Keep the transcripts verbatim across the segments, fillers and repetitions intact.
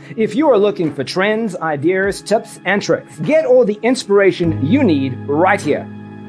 If you are looking for trends, ideas, tips, and tricks, get all the inspiration you need right here.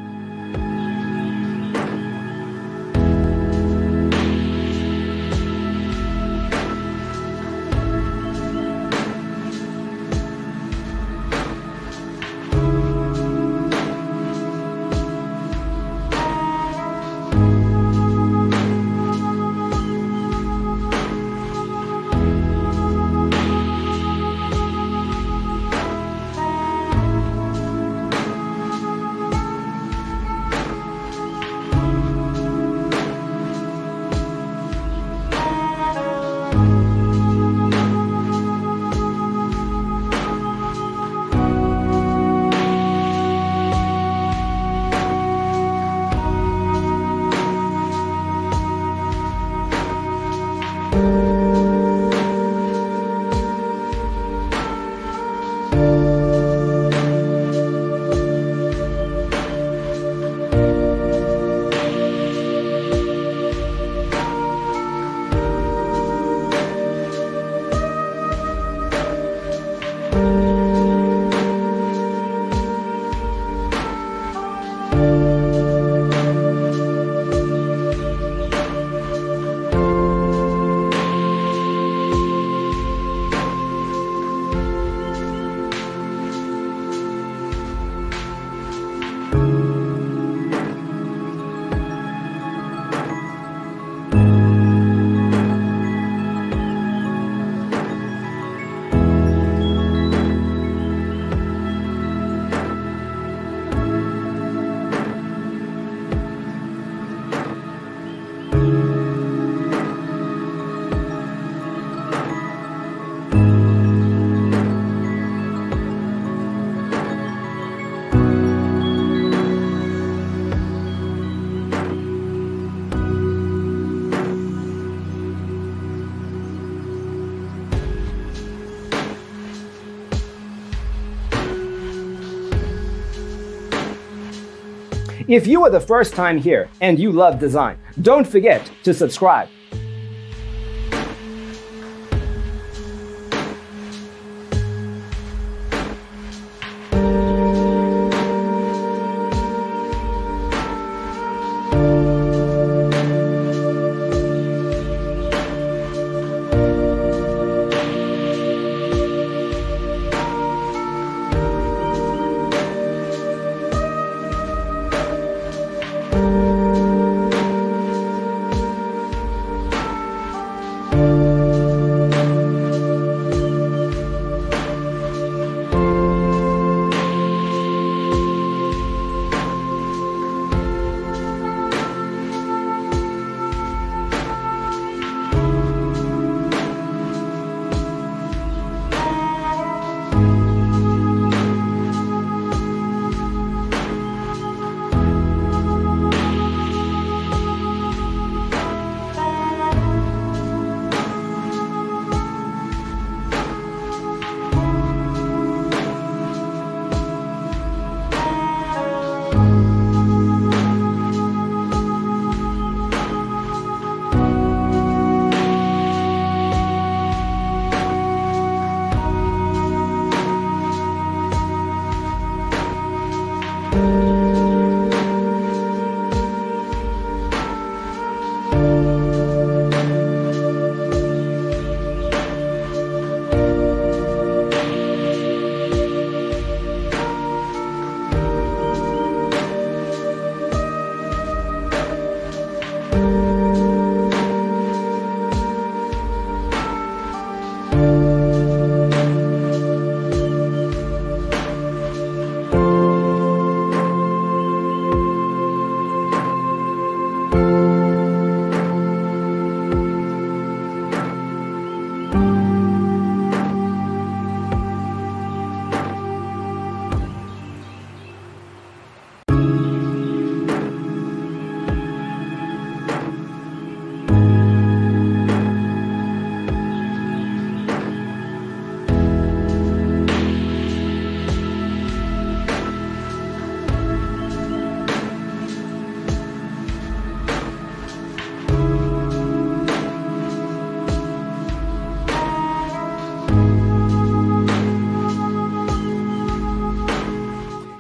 If you are the first time here and you love design, don't forget to subscribe.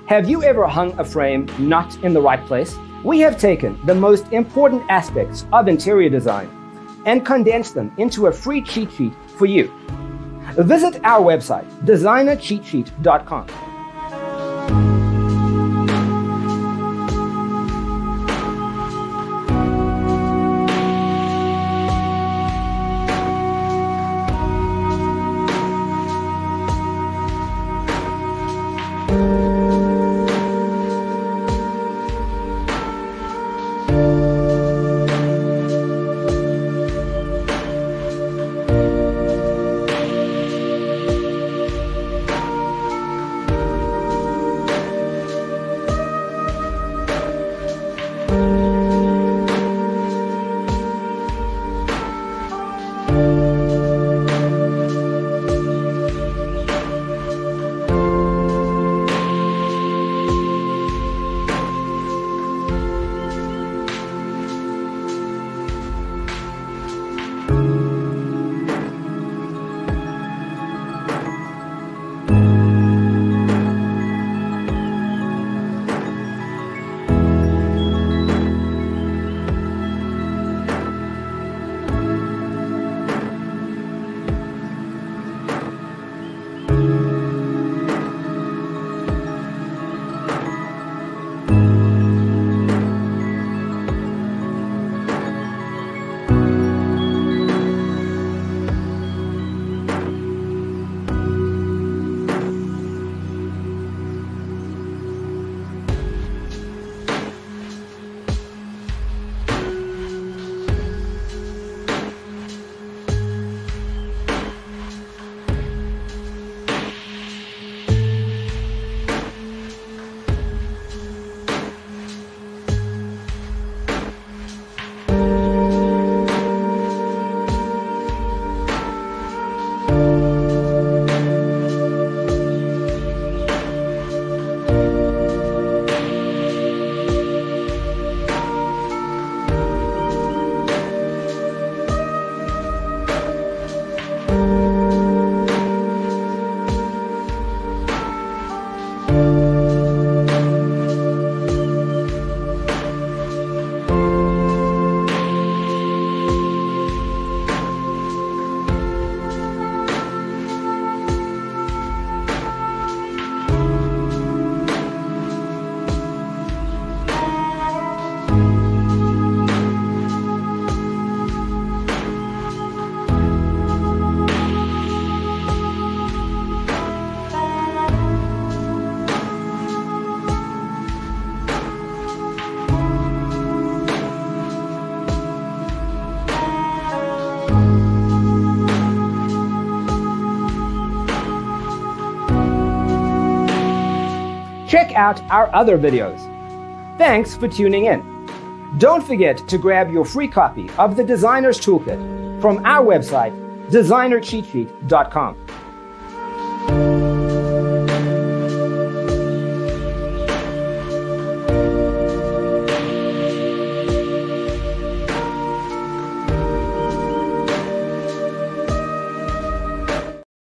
Have you ever hung a frame not in the right place? We have taken the most important aspects of interior design and condensed them into a free cheat sheet for you. Visit our website, designer cheat sheet dot com. Check out our other videos. Thanks for tuning in. Don't forget to grab your free copy of the Designer's Toolkit from our website, designer cheat sheet dot com.